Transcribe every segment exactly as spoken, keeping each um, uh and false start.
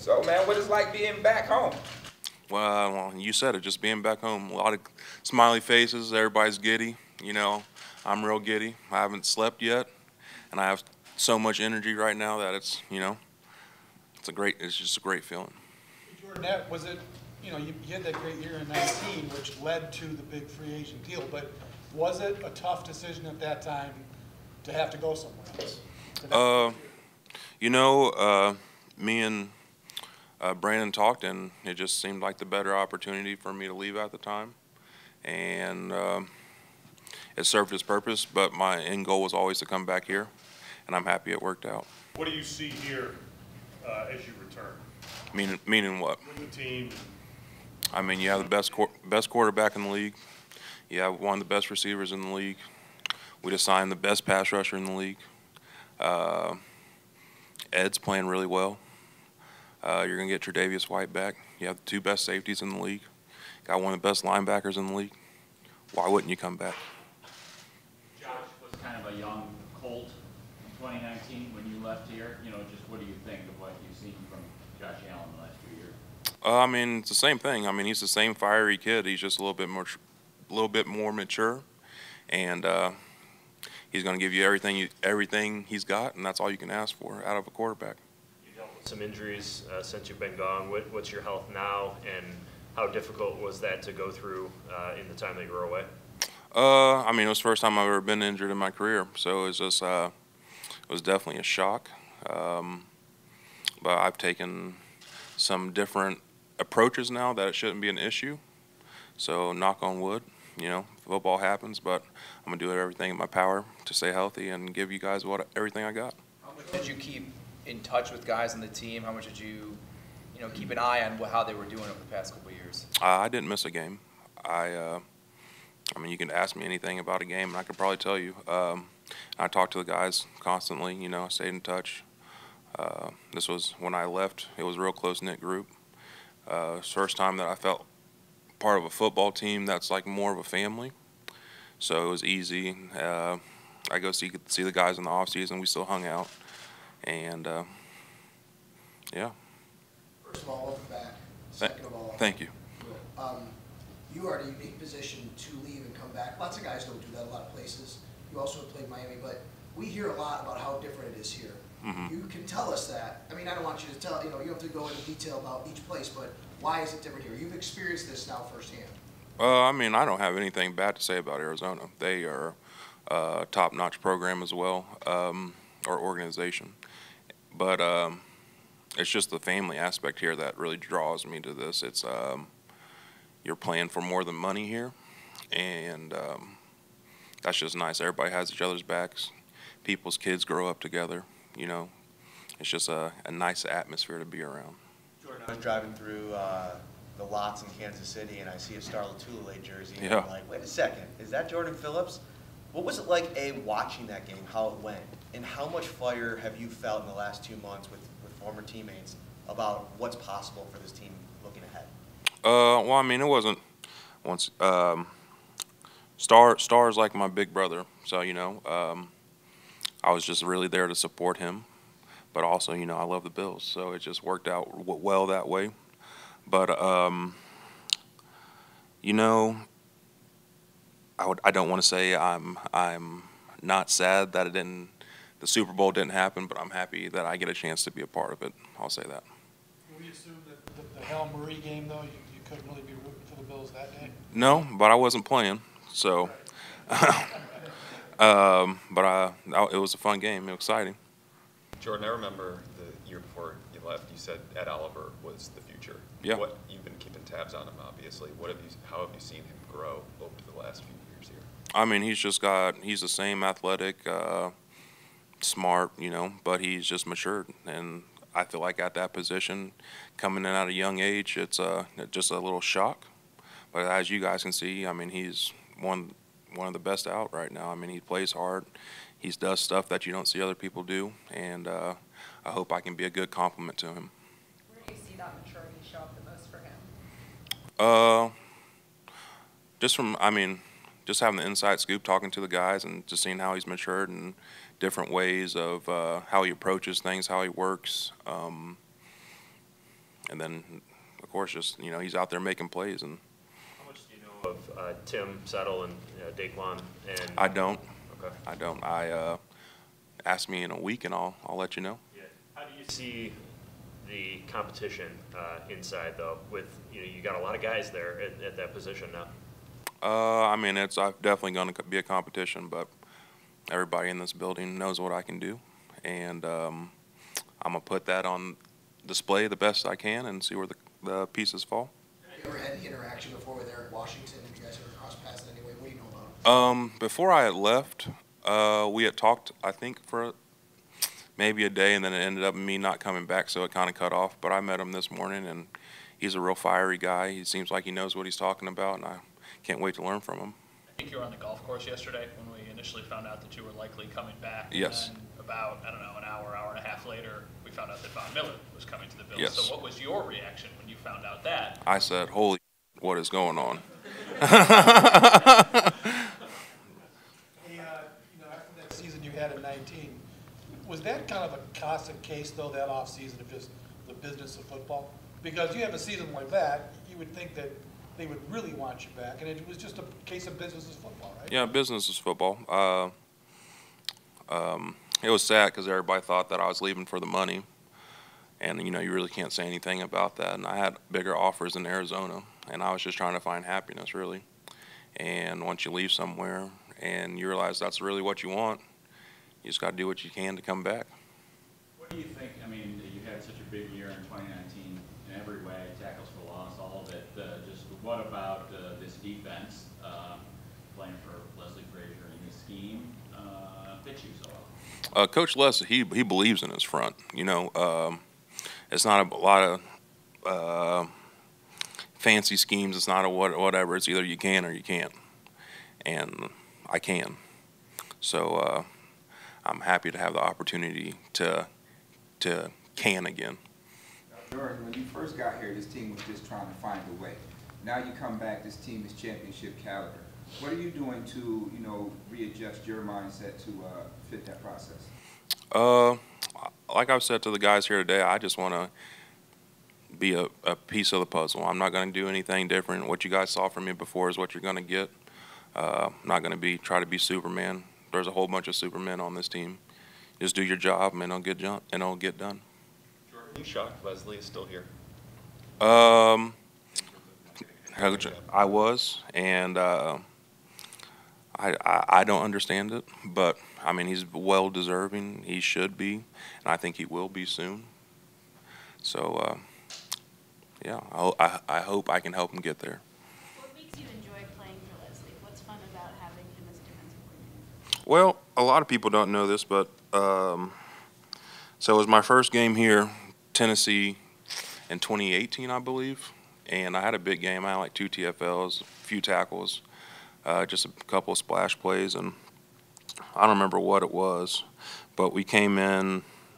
So, man, what is it like being back home? Well, well, you said it, just being back home. A lot of smiley faces, everybody's giddy. You know, I'm real giddy. I haven't slept yet, and I have so much energy right now that it's, you know, it's a great, it's just a great feeling. Jordan, that was it, you know, you, you had that great year in nineteen, which led to the big free agent deal, but was it a tough decision at that time to have to go somewhere else? Uh, you know, uh, me and uh, Brandon talked, and it just seemed like the better opportunity for me to leave at the time, and um, it served its purpose. But my end goal was always to come back here, and I'm happy it worked out. What do you see here uh, as you return? Meaning, meaning what? With the team. I mean, you have the best qu best quarterback in the league. You have one of the best receivers in the league. We just signed the best pass rusher in the league. Uh, Ed's playing really well. Uh, you're going to get Tre'Davious White back. You have the two best safeties in the league. Got one of the best linebackers in the league. Why wouldn't you come back? Josh was kind of a young colt in twenty nineteen when you left here. You know, just what do you think of what you've seen from Josh Allen the last few years? Uh, I mean, it's the same thing. I mean, he's the same fiery kid. He's just a little bit more, a little bit more mature, and uh, he's going to give you everything, you, everything he's got, and that's all you can ask for out of a quarterback. You've dealt with some injuries uh, since you've been gone. What, what's your health now, and how difficult was that to go through uh, in the time that you were away? Uh, I mean, it was the first time I've ever been injured in my career, so it was just, uh, it was definitely a shock. Um, but I've taken some different approaches now that it shouldn't be an issue. So knock on wood, you know, football happens, but I'm gonna do everything in my power to stay healthy and give you guys what everything I got. How much did you keep in touch with guys on the team? How much did you, you know, keep an eye on how they were doing over the past couple of years? Uh, I didn't miss a game. I, uh, I mean, you can ask me anything about a game, and I could probably tell you. Um, I talked to the guys constantly. You know, I stayed in touch. Uh, this was when I left. It was a real close-knit group. Uh, it's the first time that I felt part of a football team that's like more of a family. So it was easy. Uh, I go see see the guys in the off season. We still hung out, and uh, yeah. First of all, welcome back. Second of all, thank you. Um, you are in a unique position to leave and come back. Lots of guys don't do that a lot of places. You also have played Miami, but we hear a lot about how different it is here. Mm-hmm. You can tell us that. I mean, I don't want you to tell, you know, you don't have to go into detail about each place, but why is it different here? You've experienced this now firsthand. Uh, I mean, I don't have anything bad to say about Arizona. They are a top-notch program as well, um, or organization. But um, it's just the family aspect here that really draws me to this. It's um, you're playing for more than money here, and um, that's just nice. Everybody has each other's backs. People's kids grow up together. You know, it's just a, a nice atmosphere to be around. Jordan, I was driving through uh, the lots in Kansas City, and I see a Star Latulele jersey, and yeah. I'm like, wait a second, is that Jordan Phillips? What was it like, A, watching that game, how it went, and how much fire have you felt in the last two months with, with former teammates about what's possible for this team looking ahead? Uh, well, I mean, it wasn't once. Um, Star Star's like my big brother, so you know. Um, I was just really there to support him, but also, you know, I love the Bills, so it just worked out well that way. But, um, you know, I would I don't want to say I'm I'm not sad that it didn't the Super Bowl didn't happen, but I'm happy that I get a chance to be a part of it. I'll say that. Can we assume that the, the Hail Murray game, though, you, you couldn't really be rooting for the Bills that day? No, but I wasn't playing, so. Um, but I, it was a fun game. It was exciting. Jordan, I remember the year before you left, you said Ed Oliver was the future. Yeah. What, you've been keeping tabs on him, obviously. What have you? How have you seen him grow over the last few years here? I mean, he's just got. He's the same athletic, uh, smart, you know, but he's just matured, and I feel like at that position, coming in at a young age, it's uh, just a little shock. But as you guys can see, I mean, he's one. one of the best out right now. I mean, he plays hard. He does stuff that you don't see other people do, and uh, I hope I can be a good compliment to him. Where do you see that maturity show up the most for him? Uh, just from, I mean, just having the inside scoop, talking to the guys, and just seeing how he's matured in different ways of uh, how he approaches things, how he works. Um, and then, of course, just, you know, he's out there making plays. And How much do you know of uh, Tim Settle and uh, Daquan? And I don't. Okay. I don't. I uh, ask me in a week, and I'll I'll let you know. Yeah. How do you see the competition uh, inside though? With you know, you got a lot of guys there at, at that position now. Uh, I mean, it's uh, definitely going to be a competition, but everybody in this building knows what I can do, and um, I'm gonna put that on display the best I can and see where the, the pieces fall. Have you ever had any interaction before with Eric Washington? Have you guys ever crossed paths in any way? What do you know about him? Um, before I had left, uh, we had talked, I think, for maybe a day, and then it ended up me not coming back, so it kind of cut off. But I met him this morning, and he's a real fiery guy. He seems like he knows what he's talking about, and I can't wait to learn from him. I think you were on the golf course yesterday when we initially found out that you were likely coming back. Yes. And then about, I don't know, an hour, hour and a half later, we found out that Von Miller was coming to the Bills. Yes. So what was your reaction when you found out that? I said, holy what is going on? Hey, uh, you know, after that season you had in nineteen, was that kind of a constant case, though, that offseason of just the business of football? Because you have a season like that, you would think that they would really want you back, and it was just a case of business is football, right? Yeah, business is football. Uh, um, it was sad because everybody thought that I was leaving for the money, and you know you really can't say anything about that. And I had bigger offers in Arizona, and I was just trying to find happiness, really. And once you leave somewhere and you realize that's really what you want, you just got to do what you can to come back. What do you think, I mean, you had such a big year in twenty nineteen in every way, tackles for loss, all of it. Uh, just what about uh, this defense, uh, playing for Leslie Frazier in his scheme, uh, fits you so well? Uh, Coach Les, he he believes in his front. You know, um, it's not a, a lot of uh, fancy schemes. It's not a what, whatever. It's either you can or you can't, and I can. So uh, I'm happy to have the opportunity to to can again. Jordan, when you first got here, this team was just trying to find a way. Now you come back, this team is championship caliber. What are you doing to, you know, readjust your mindset to uh, fit that process? Uh, like I've said to the guys here today, I just want to be a, a piece of the puzzle. I'm not going to do anything different. What you guys saw from me before is what you're going to get. Uh, I'm not going to be try to be Superman. There's a whole bunch of Supermen on this team. Just do your job, and it'll get done. And it'll get done. Jordan, are you shocked Leslie is still here? Um, I was, and uh, I, I I don't understand it, but I mean he's well deserving. He should be, and I think he will be soon. So uh, yeah, I, I I hope I can help him get there. What makes you enjoy playing for Leslie? What's fun about having him as defensive coordinator? Well, a lot of people don't know this, but um, so it was my first game here, Tennessee, in twenty eighteen, I believe. And I had a big game. I had like two T F Ls, a few tackles, uh, just a couple of splash plays, and I don't remember what it was, but we came in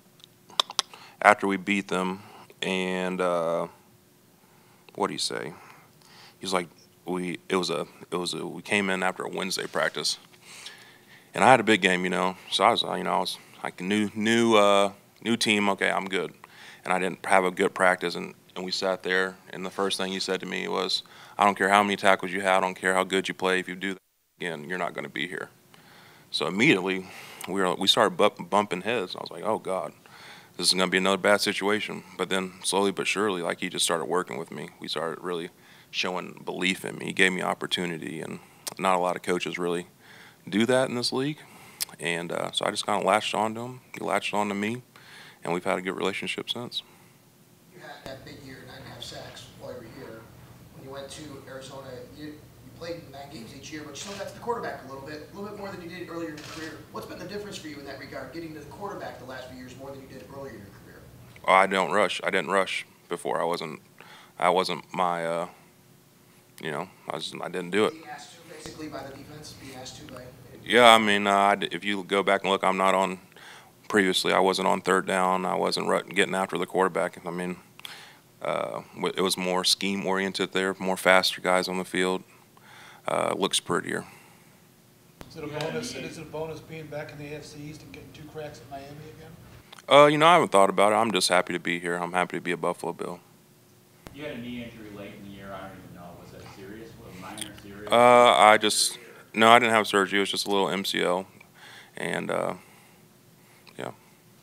after we beat them, and uh, what do you say? He's like, we it was a it was a we came in after a Wednesday practice, and I had a big game, you know. So I was, you know, I was like new new uh, new team. Okay, I'm good, and I didn't have a good practice, and. And we sat there, and the first thing he said to me was, I don't care how many tackles you have, I don't care how good you play, if you do that again, you're not going to be here. So immediately, we were we started bump, bumping heads. I was like, oh, God, this is going to be another bad situation. But then slowly but surely, like, he just started working with me. We started really showing belief in me. He gave me opportunity, and not a lot of coaches really do that in this league. And uh, so I just kind of latched on to him. He latched on to me, and we've had a good relationship since. You had that big year, nine and a half sacks while you were here. When you went to Arizona, you, you played nine games each year, but you still got to the quarterback a little bit, a little bit more than you did earlier in your career. What's been the difference for you in that regard, getting to the quarterback the last few years more than you did earlier in your career? Oh, I don't rush. I didn't rush before. I wasn't. I wasn't my. Uh, you know, I was. I didn't do it. Being asked to, basically, by the defense. Being asked to by. Yeah, I mean, uh, if you go back and look, I'm not on. Previously, I wasn't on third down. I wasn't getting after the quarterback. I mean. Uh, it was more scheme oriented there, more faster guys on the field. Uh, looks prettier. Is it a bonus? Is it a bonus being back in the A F C East and getting two cracks at Miami again? Uh, you know, I haven't thought about it. I'm just happy to be here. I'm happy to be a Buffalo Bill. You had a knee injury late in the year. I don't even know. Was that serious? Was it minor, serious? Uh, I just no, I didn't have surgery. It was just a little M C L, and uh, yeah.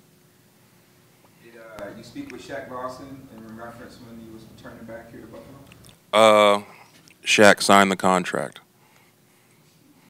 Did uh, you speak with Shaq Lawson in reference when he was returning back here to Buffalo? Uh, Shaq signed the contract.